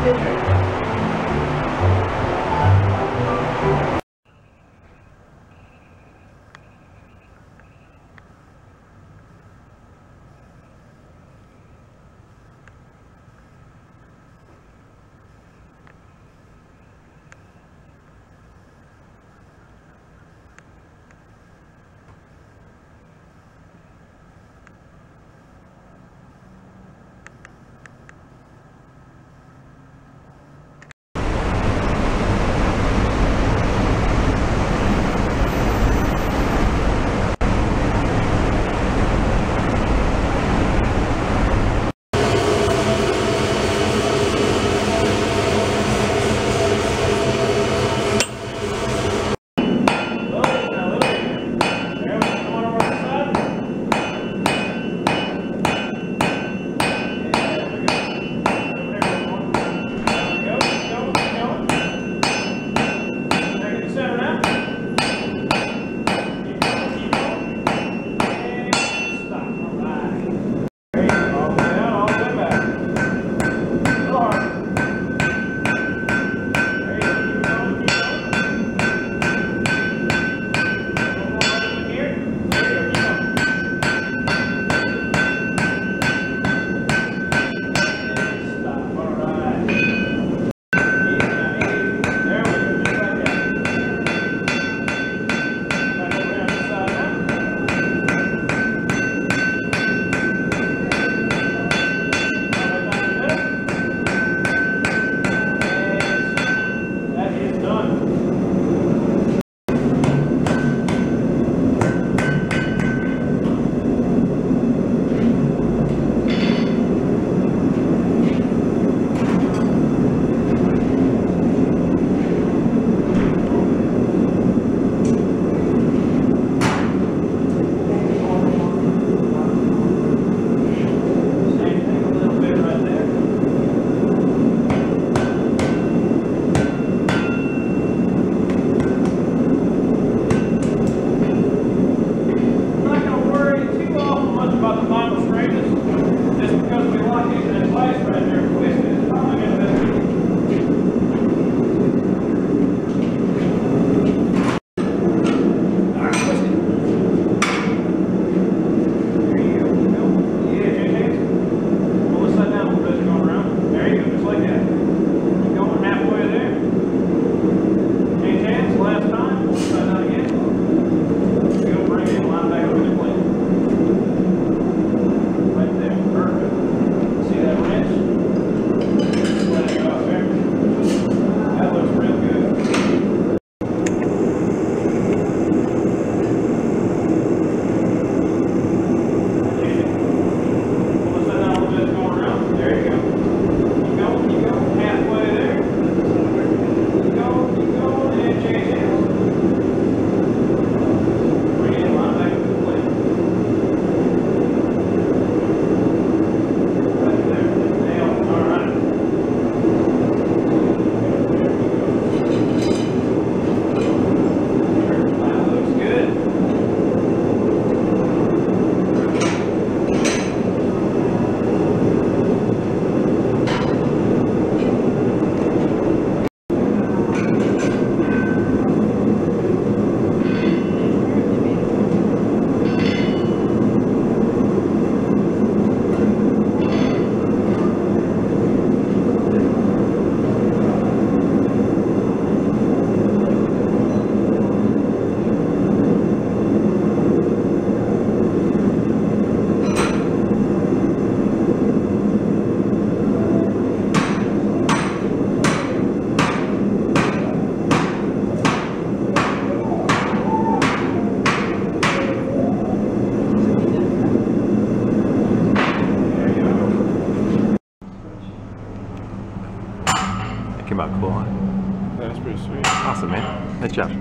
Came out cool, huh? Yeah, that's pretty sweet. Awesome, man. Nice job.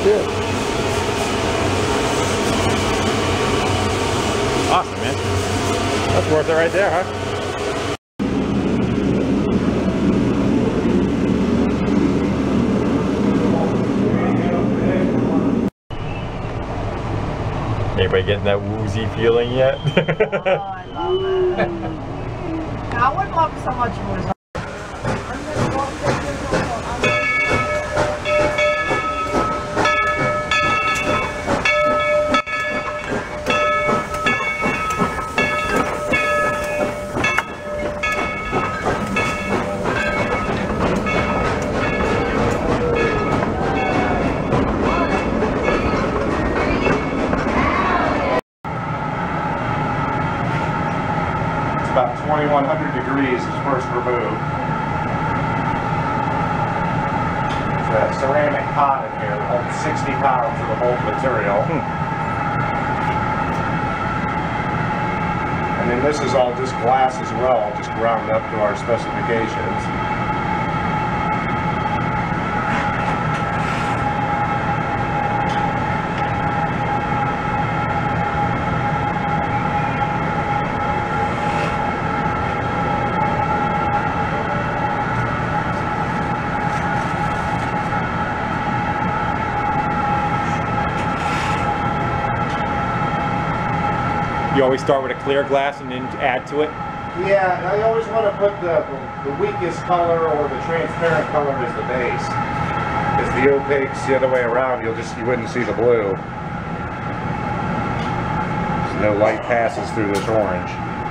shit. Awesome, man. That's worth it right there, huh? Anybody getting that woozy feeling yet? Oh, I love it. I wouldn't love so much if it was. About 2100 degrees is first removed. There's a ceramic pot in here that holds 60 pounds of the molten material. And then this is all just glass as well, just ground up to our specifications. You always start with a clear glass and then add to it? Yeah, I always want to put the weakest color or the transparent color as the base. Because the opaque's the other way around, you wouldn't see the blue. So no light passes through this orange.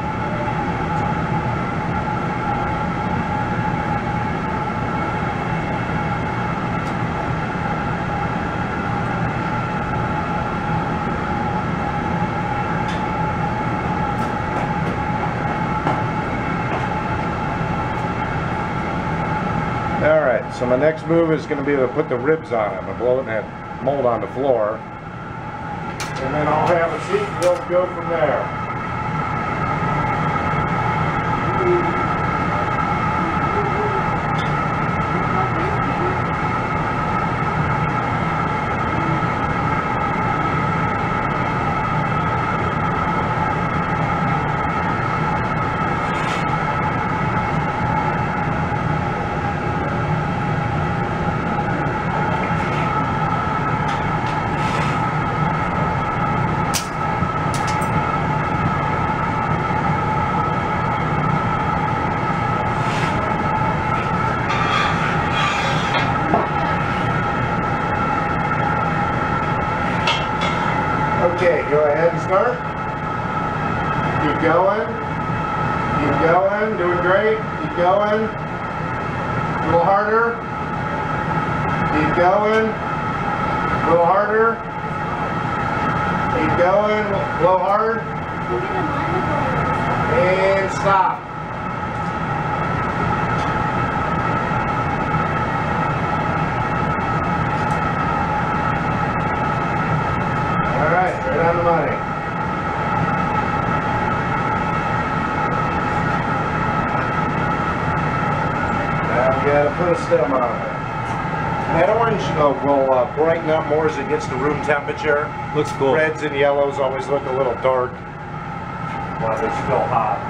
Alright, so my next move is going to be to put the ribs on it. I'm going to blow it in that mold on the floor. And then I'll have a seat and we'll go from there. Okay, go ahead and start. Keep going. Keep going. Doing great. Keep going. A little harder. Keep going. A little harder. Keep going. Blow hard. And stop. Right on the money. Now we gotta put a stem on it. And that orange will brighten up more as it gets to room temperature. Looks cool. Reds and yellows always look a little dark while they're still hot.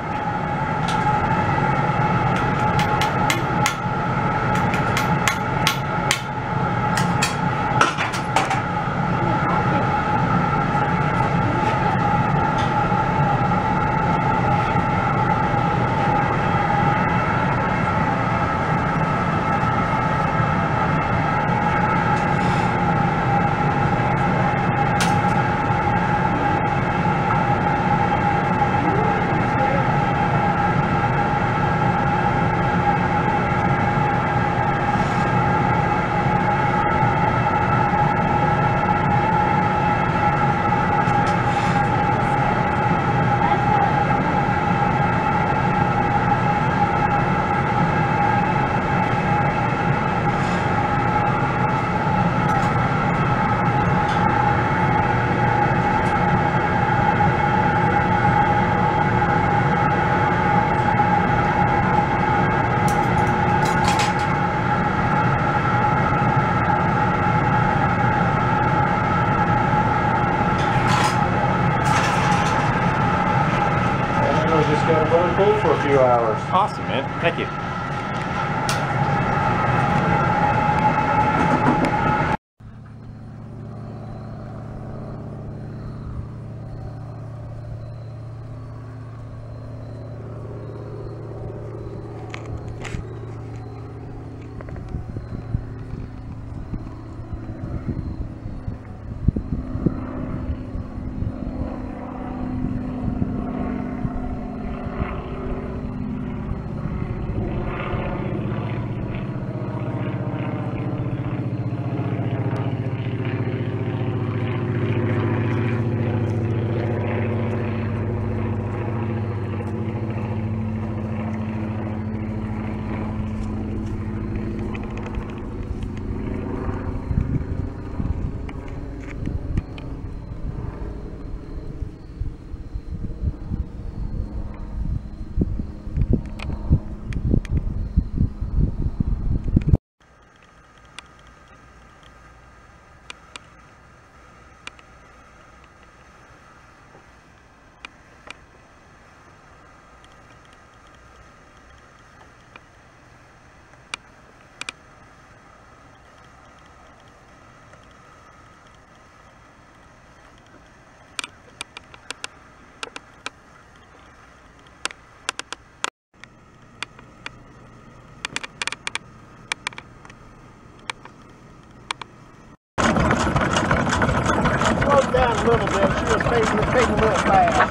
pulled for a few hours. Awesome, man. Thank you. Down a little bit. She was fading a little fast.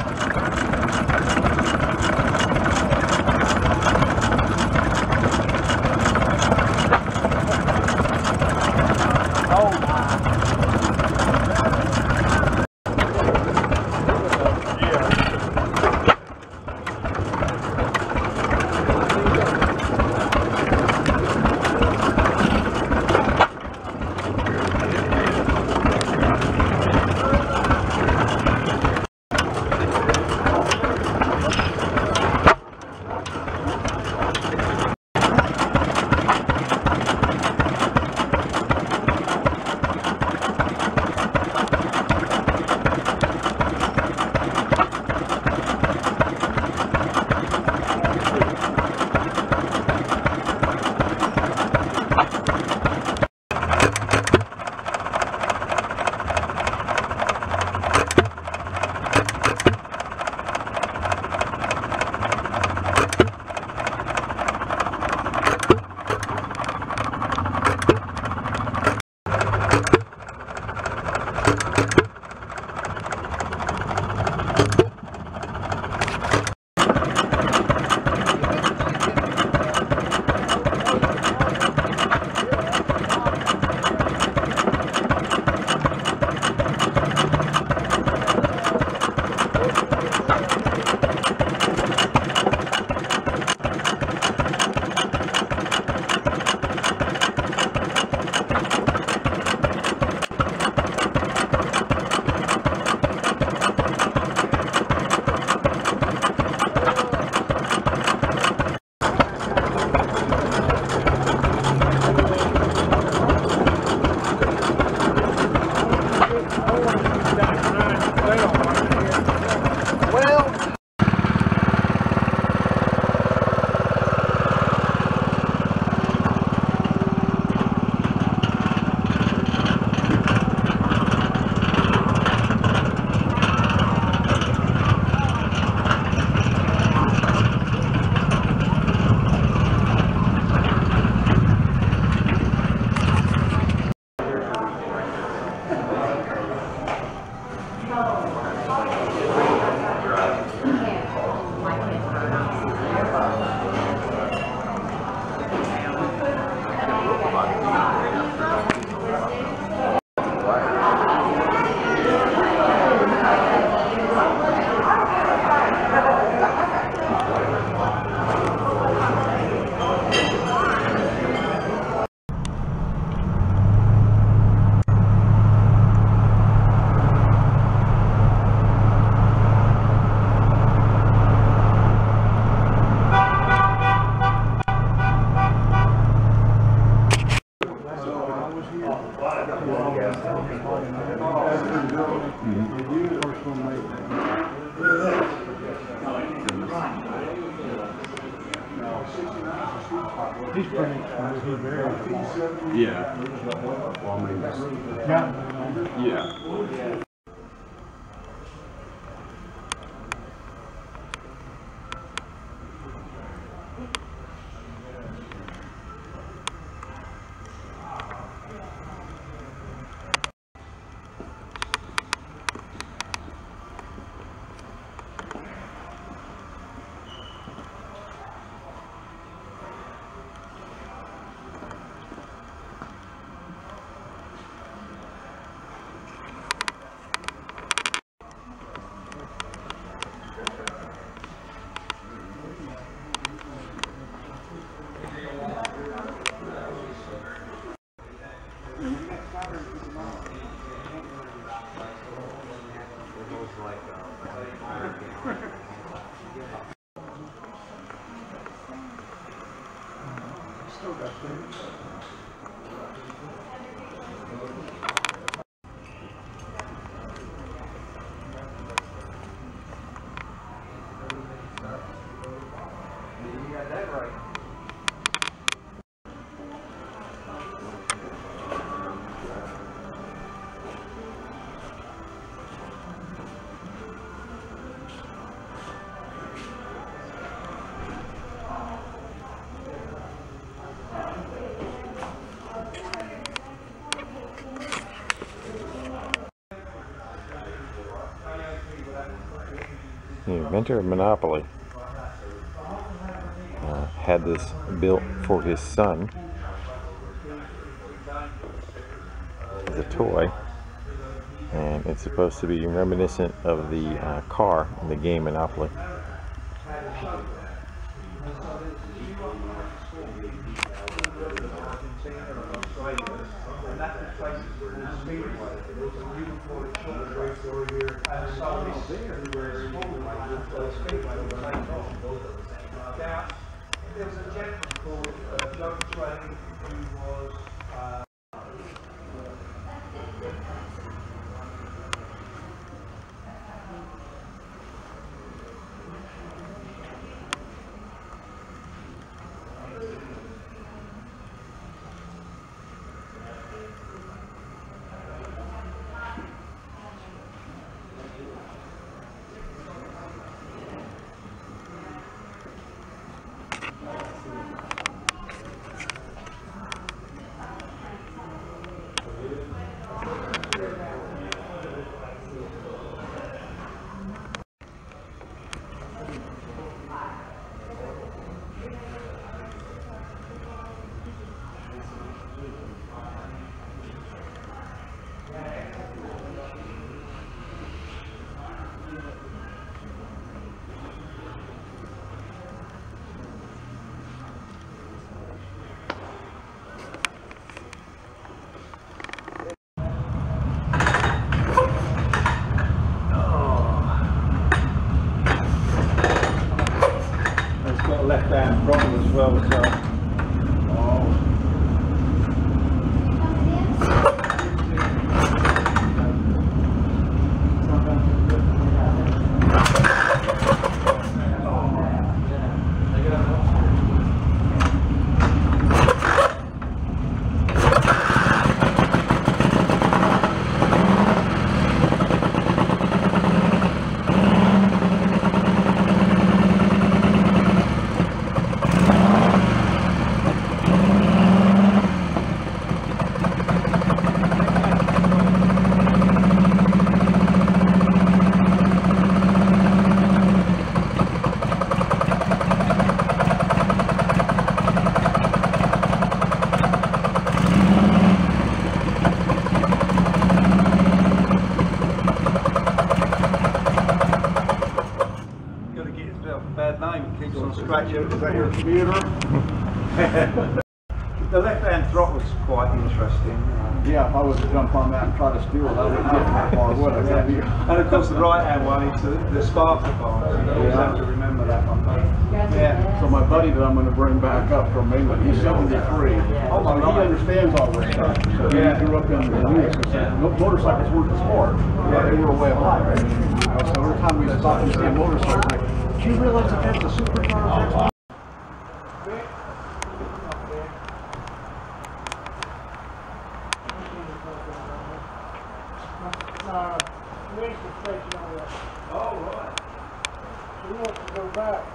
Mm-hmm. He's pretty expensive. He's very expensive. Yeah. Well, I mean, yeah. The inventor of Monopoly had this built for his son as a toy, and it's supposed to be reminiscent of the car in the game Monopoly. There was a gentleman called who was left-hand throttle as well, so scratch out. Is that your computer? The left-hand throttle is quite interesting. Yeah, if I was to jump on that and try to steal it, I wouldn't get that far, would I? And of course the right-hand one is the sparkler bar. You always have to remember Yeah. So my buddy that I'm going to bring back up from England, he's 73. Oh my God. He understands all this stuff. So he grew up in Munich. So motorcycles weren't the sport. Yeah, they were a way of life. So every time we stop and see a motorcycle, like, do you realize that that's a supercar? Station over there. Oh, right. She wants to go back.